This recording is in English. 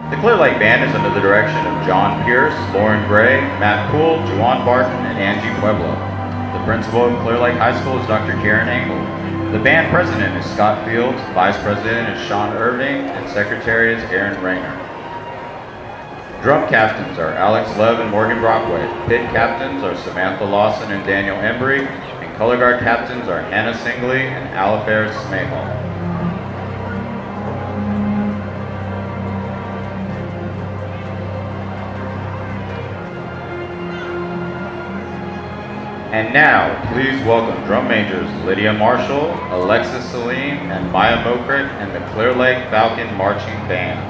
The Clear Lake Band is under the direction of John Pierce, Lauren Gray, Matt Poole, Juwan Barton, and Angie Pueblo. The principal of Clear Lake High School is Dr. Karen Engel. The band president is Scott Fields, vice president is Sean Irving, and secretary is Aaron Rayner. Drum captains are Alex Lev and Morgan Brockway. Pit captains are Samantha Lawson and Daniel Embry, and color guard captains are Hannah Singley and Alifair Smahal. And now, please welcome drum majors Lydia Marshall, Alexis Salim, and Maya Mokrit, and the Clear Lake Falcon Marching Band.